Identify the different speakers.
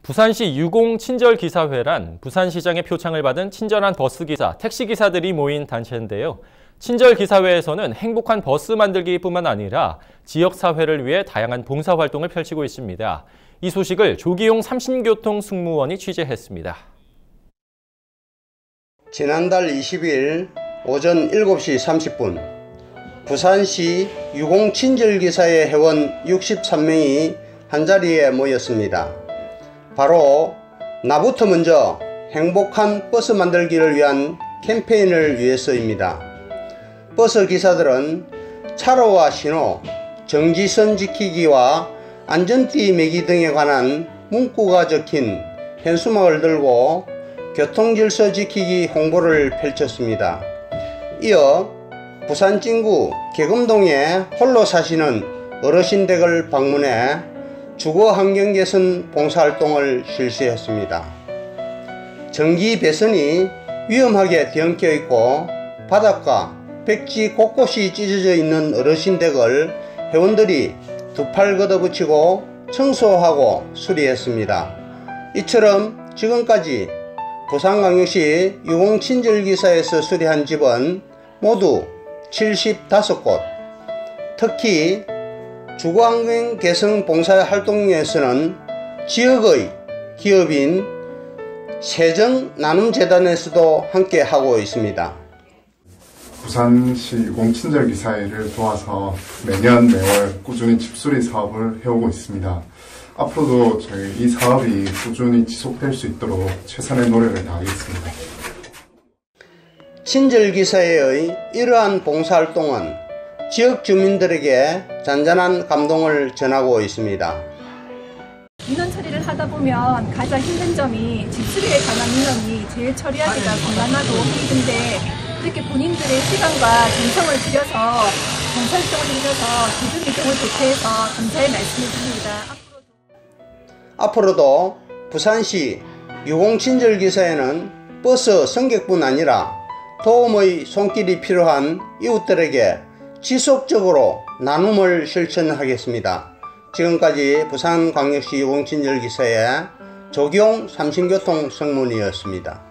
Speaker 1: 부산시 유공친절기사회란 부산시장의 표창을 받은 친절한 버스기사, 택시기사들이 모인 단체인데요. 친절기사회에서는 행복한 버스 만들기뿐만 아니라 지역사회를 위해 다양한 봉사활동을 펼치고 있습니다. 이 소식을 조기용 삼신교통 승무원이 취재했습니다.
Speaker 2: 지난달 20일 오전 7시 30분 부산시 유공친절기사회 회원 63명이 한자리에 모였습니다. 바로 나부터 먼저 행복한 버스 만들기를 위한 캠페인을 위해서입니다. 버스 기사들은 차로와 신호, 정지선 지키기와 안전띠 매기 등에 관한 문구가 적힌 현수막을 들고 교통질서 지키기 홍보를 펼쳤습니다. 이어 부산 진구 계금동에 홀로 사시는 어르신 댁을 방문해 주거 환경 개선 봉사활동을 실시했습니다. 전기 배선이 위험하게 뒤엉켜 있고 바닥과 백지 곳곳이 찢어져 있는 어르신 댁을 회원들이 두 팔 걷어붙이고 청소하고 수리했습니다. 이처럼 지금까지 부산광역시 유공친절기사에서 수리한 집은 모두 75곳. 특히 주거환경 개선 봉사활동에서는 지역의 기업인 세정나눔재단에서도 함께 하고 있습니다.
Speaker 3: 부산시 유공친절기사회를 도와서 매년 매월 꾸준히 집수리 사업을 해오고 있습니다. 앞으로도 저희 이 사업이 꾸준히 지속될 수 있도록 최선의 노력을 다하겠습니다.
Speaker 2: 친절기사회의 이러한 봉사활동은 지역 주민들에게 잔잔한 감동을 전하고 있습니다.
Speaker 4: 민원 처리를 하다 보면 가장 힘든 점이 집수리에 관한 민원이 제일 처리하기가 곤란하고 힘든데 이렇게 본인들의 시간과 정성을 들여서 봉사활동을 들여서 기준 비용을 대체해서 감사의 말씀을 드립니다.
Speaker 2: 앞으로도 부산시 유공친절기사회는 버스 승객뿐 아니라 도움의 손길이 필요한 이웃들에게 지속적으로 나눔을 실천하겠습니다. 지금까지 부산광역시 유공친절기사회 조기용 삼신교통 승무원이었습니다.